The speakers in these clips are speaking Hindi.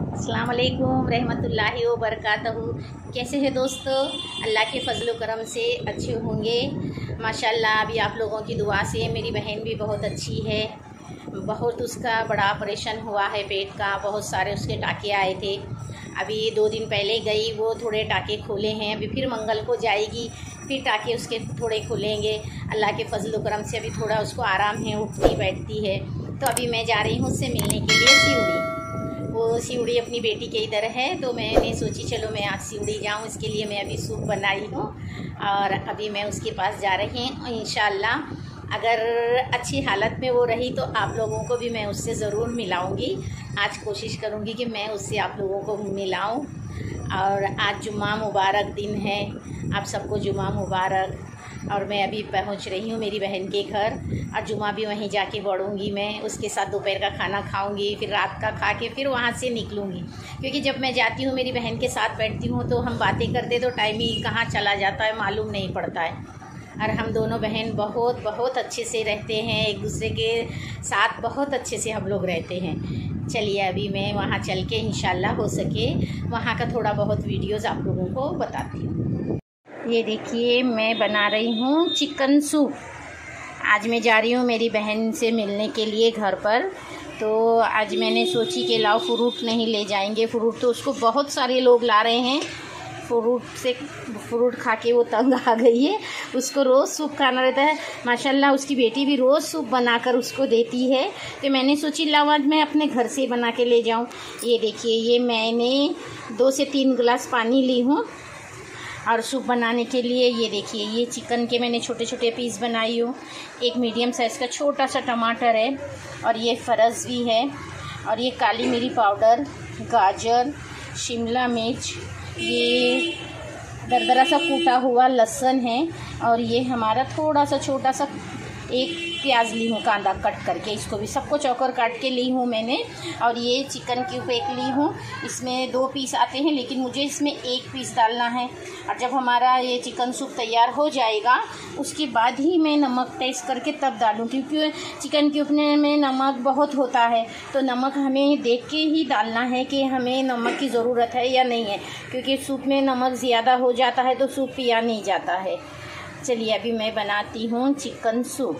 अस्सलाम वालेकुम रहमतुल्लाहि व बरकातहू। कैसे हैं दोस्तों? अल्लाह के फजल करम से अच्छे होंगे माशाल्लाह। अभी आप लोगों की दुआ से मेरी बहन भी बहुत अच्छी है। बहुत उसका बड़ा ऑपरेशन हुआ है पेट का, बहुत सारे उसके टाँके आए थे। अभी 2 दिन पहले गई, वो थोड़े टाँके खोले हैं। अभी फिर मंगल को जाएगी, फिर टाँके उसके थोड़े खुलेंगे। अल्लाह के फजल करम से अभी थोड़ा उसको आराम है, उठती बैठती है। तो अभी मैं जा रही हूँ उससे मिलने के लिए सिवड़ी। वो सिवड़ी अपनी बेटी के इधर है, तो मैंने सोची चलो मैं आज सिवड़ी जाऊँ। इसके लिए मैं अभी सूप बनाई हूँ और अभी मैं उसके पास जा रही हूँ। इंशाल्लाह अगर अच्छी हालत में वो रही तो आप लोगों को भी मैं उससे ज़रूर मिलाऊंगी। आज कोशिश करूंगी कि मैं उससे आप लोगों को मिलाऊं। और आज जुम्मा मुबारक दिन है, आप सबको जुम्मा मुबारक। और मैं अभी पहुंच रही हूँ मेरी बहन के घर, और जुम्मा भी वहीं जाके पढ़ूंगी। मैं उसके साथ दोपहर का खाना खाऊंगी, फिर रात का खा के फिर वहाँ से निकलूँगी। क्योंकि जब मैं जाती हूँ मेरी बहन के साथ बैठती हूँ तो हम बातें करते तो टाइम ही कहाँ चला जाता है मालूम नहीं पड़ता है। और हम दोनों बहन बहुत बहुत अच्छे से रहते हैं, एक दूसरे के साथ बहुत अच्छे से हम लोग रहते हैं। चलिए अभी मैं वहाँ चल के इंशाल्लाह हो सके वहाँ का थोड़ा बहुत वीडियोज़ आप लोगों को बताती हूँ। ये देखिए मैं बना रही हूँ चिकन सूप। आज मैं जा रही हूँ मेरी बहन से मिलने के लिए घर पर। तो आज मैंने सोची कि लाओ फ्रूट नहीं ले जाएंगे, फ्रूट तो उसको बहुत सारे लोग ला रहे हैं। फ्रूट खा के वो तंग आ गई है, उसको रोज़ सूप खाना रहता है। माशाल्लाह उसकी बेटी भी रोज़ सूप बनाकर उसको देती है। तो मैंने सोची लाओ आज मैं अपने घर से बना के ले जाऊं। ये देखिए ये मैंने 2 से 3 गिलास पानी ली हूँ और सूप बनाने के लिए। ये देखिए ये चिकन के मैंने छोटे छोटे पीस बनाई हूँ। एक मीडियम साइज़ का छोटा सा टमाटर है, और ये फरस भी है, और ये काली मिरी पाउडर, गाजर, शिमला मिर्च, ये दरदरा सा कूटा हुआ लहसुन है, और ये हमारा थोड़ा सा छोटा सा एक प्याज ली हूँ कांदा कट करके, इसको भी सबको चौकर काट के ली हूँ मैंने। और ये चिकन क्यूब एक ली हूँ, इसमें 2 पीस आते हैं लेकिन मुझे इसमें 1 पीस डालना है। और जब हमारा ये चिकन सूप तैयार हो जाएगा उसके बाद ही मैं नमक टेस्ट करके तब डालूँ, क्योंकि चिकन क्यूब में नमक बहुत होता है। तो नमक हमें देख के ही डालना है कि हमें नमक की ज़रूरत है या नहीं है, क्योंकि सूप में नमक ज़्यादा हो जाता है तो सूप पिया नहीं जाता है। चलिए अभी मैं बनाती हूँ चिकन सूप।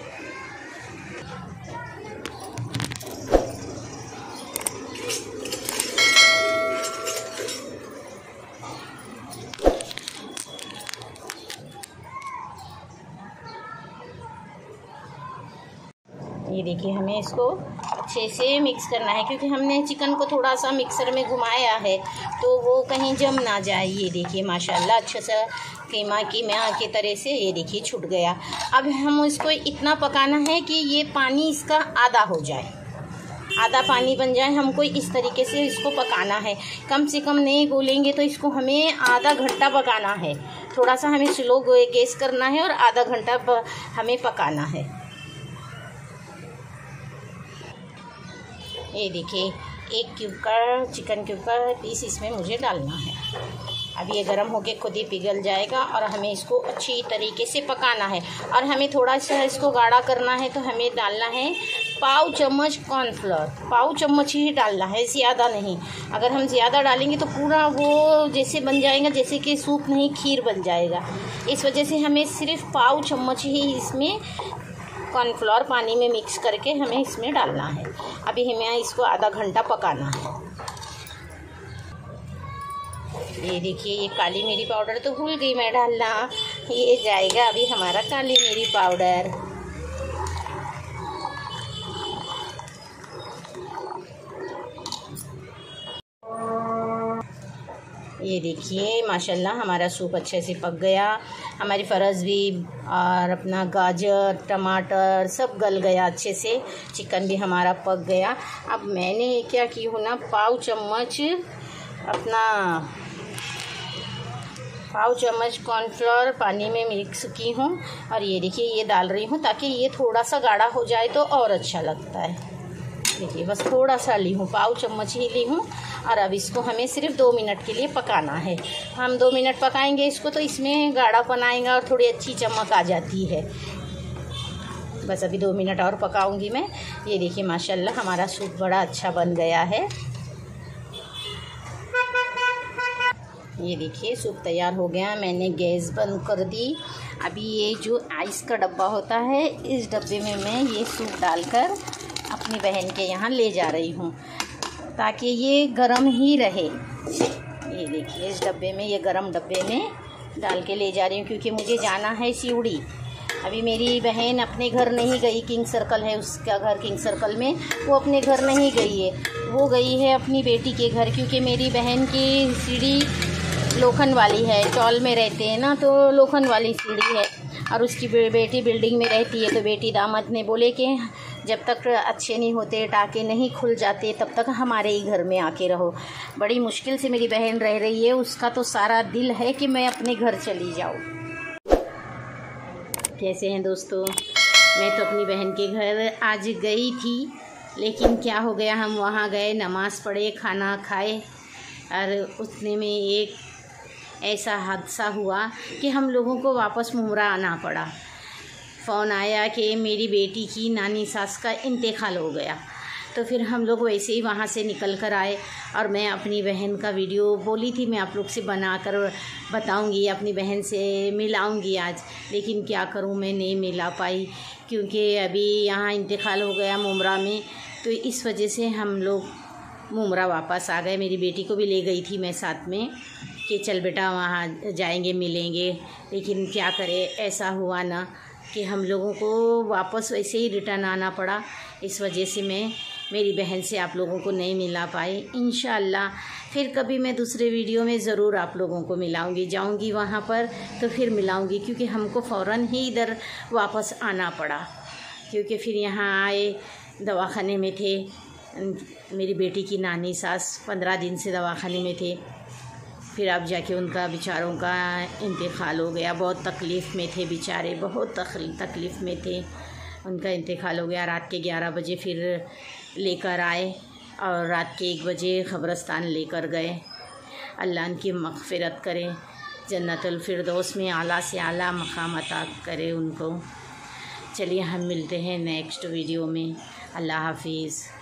ये देखिए हमें इसको अच्छे से मिक्स करना है, क्योंकि हमने चिकन को थोड़ा सा मिक्सर में घुमाया है तो वो कहीं जम ना जाए। ये देखिए माशाल्लाह अच्छा सा कीमा की तरह से ये देखिए छूट गया। अब हम इसको इतना पकाना है कि ये पानी इसका आधा हो जाए, आधा पानी बन जाए। हमको इस तरीके से इसको पकाना है, कम से कम नहीं बोलेंगे तो इसको हमें आधा घंटा पकाना है। थोड़ा सा हमें स्लो गैस करना है और आधा घंटा हमें पकाना है। ये देखिए 1 क्यूब का चिकन क्यूब का पीस इसमें मुझे डालना है। अब ये गर्म होके खुद ही पिघल जाएगा और हमें इसको अच्छी तरीके से पकाना है। और हमें थोड़ा सा इसको गाढ़ा करना है, तो हमें डालना है पाव चम्मच कॉर्नफ्लोर। पाव चम्मच ही डालना है, ज़्यादा नहीं। अगर हम ज़्यादा डालेंगे तो पूरा वो जैसे बन जाएगा जैसे कि सूप नहीं खीर बन जाएगा। इस वजह से हमें सिर्फ पाव चम्मच ही इसमें कॉर्नफ्लोर पानी में मिक्स करके हमें इसमें डालना है। अभी हमें इसको आधा घंटा पकाना है। ये देखिए ये काली मिरी पाउडर तो भूल गई मैं डालना, ये जाएगा अभी हमारा काली मिरी पाउडर। ये देखिए माशाल्लाह हमारा सूप अच्छे से पक गया। हमारी फरस भी और अपना गाजर टमाटर सब गल गया अच्छे से, चिकन भी हमारा पक गया। अब मैंने क्या की हूँ ना, पाव चम्मच कॉर्नफ्लोर पानी में मिक्स की हूँ, और ये देखिए ये डाल रही हूँ ताकि ये थोड़ा सा गाढ़ा हो जाए तो और अच्छा लगता है। देखिए बस थोड़ा सा ली हूँ, पाव चम्मच ही ली हूँ। और अब इसको हमें सिर्फ 2 मिनट के लिए पकाना है। हम 2 मिनट पकाएंगे इसको तो इसमें गाढ़ापन आएगा और थोड़ी अच्छी चमक आ जाती है। बस अभी 2 मिनट और पकाऊंगी मैं। ये देखिए माशाल्लाह हमारा सूप बड़ा अच्छा बन गया है। ये देखिए सूप तैयार हो गया। मैंने गैस बंद कर दी। अभी ये जो आइस का डब्बा होता है, इस डब्बे में मैं ये सूप डालकर अपनी बहन के यहाँ ले जा रही हूँ ताकि ये गरम ही रहे। ये देखिए इस डब्बे में, ये गरम डब्बे में डाल के ले जा रही हूँ क्योंकि मुझे जाना है सिवड़ी। अभी मेरी बहन अपने घर नहीं गई, किंग सर्कल है उसका घर, किंग सर्कल में वो अपने घर नहीं गई है, वो गई है अपनी बेटी के घर क्योंकि मेरी बहन की सीढ़ी लोखंड वाली है। चौल में रहते हैं ना, तो लोखंड वाली सीढ़ी है और उसकी बेटी बिल्डिंग में रहती है। तो बेटी दामाद ने बोले कि जब तक अच्छे नहीं होते, टाँके नहीं खुल जाते, तब तक हमारे ही घर में आके रहो। बड़ी मुश्किल से मेरी बहन रह रही है, उसका तो सारा दिल है कि मैं अपने घर चली जाऊँ। कैसे हैं दोस्तों, मैं तो अपनी बहन के घर आज गई थी, लेकिन क्या हो गया, हम वहाँ गए, नमाज़ पढ़े, खाना खाए और उतने में एक ऐसा हादसा हुआ कि हम लोगों को वापस मुमरा आना पड़ा। फ़ोन आया कि मेरी बेटी की नानी सास का इंतकाल हो गया। तो फिर हम लोग वैसे ही वहाँ से निकल कर आए और मैं अपनी बहन का वीडियो बोली थी मैं आप लोग से बना कर बताऊँगी, अपनी बहन से मिलाऊँगी आज, लेकिन क्या करूँ मैं नहीं मिला पाई क्योंकि अभी यहाँ इंतकाल हो गया मुमरा में। तो इस वजह से हम लोग मुमरा वापस आ गए। मेरी बेटी को भी ले गई थी मैं साथ में कि चल बेटा वहाँ जाएंगे मिलेंगे, लेकिन क्या करें, ऐसा हुआ ना कि हम लोगों को वापस वैसे ही रिटर्न आना पड़ा। इस वजह से मैं मेरी बहन से आप लोगों को नहीं मिला पाई। इंशाअल्लाह फिर कभी मैं दूसरे वीडियो में ज़रूर आप लोगों को मिलाऊंगी, जाऊंगी वहाँ पर तो फिर मिलाऊंगी क्योंकि हमको फ़ौरन ही इधर वापस आना पड़ा क्योंकि फिर यहाँ आए, दवाखाने में थे। मेरी बेटी की नानी सास 15 दिन से दवाखाने में थे, फिर अब जाके उनका बेचारों का इंतकाल हो गया। बहुत तकलीफ़ में थे बेचारे, बहुत तकलीफ़ में थे। उनका इंतकाल हो गया। रात के 11 बजे फिर लेकर आए और रात के 1 बजे क़ब्रिस्तान लेकर गए। अल्लाह उनकी मग़फ़िरत करे, जन्नतुल फ़िरदौस में आला से आला मक़ाम अता करे उनको। चलिए हम मिलते हैं नेक्स्ट वीडियो में। अल्लाह हाफ़िज़।